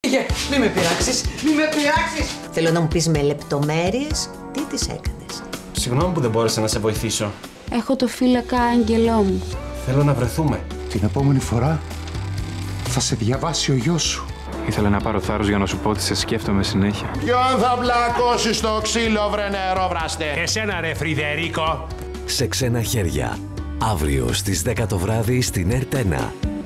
Μη με πειράξεις, μη με πειράξεις! Θέλω να μου πεις με λεπτομέρειες τι τις έκανες. Συγγνώμη που δεν μπόρεσα να σε βοηθήσω. Έχω το φύλακα άγγελό μου. Θέλω να βρεθούμε. Την επόμενη φορά θα σε διαβάσει ο γιος σου. Ήθελα να πάρω θάρρος για να σου πω ότι σε σκέφτομαι συνέχεια. Ποιον θα μπλακώσει στο ξύλο, βρε νερόβραστε? Εσένα ρε Φρυδερίκο. Σε ξένα χέρια. Αύριο στις 10 το βράδυ στην ΕΡΤ1.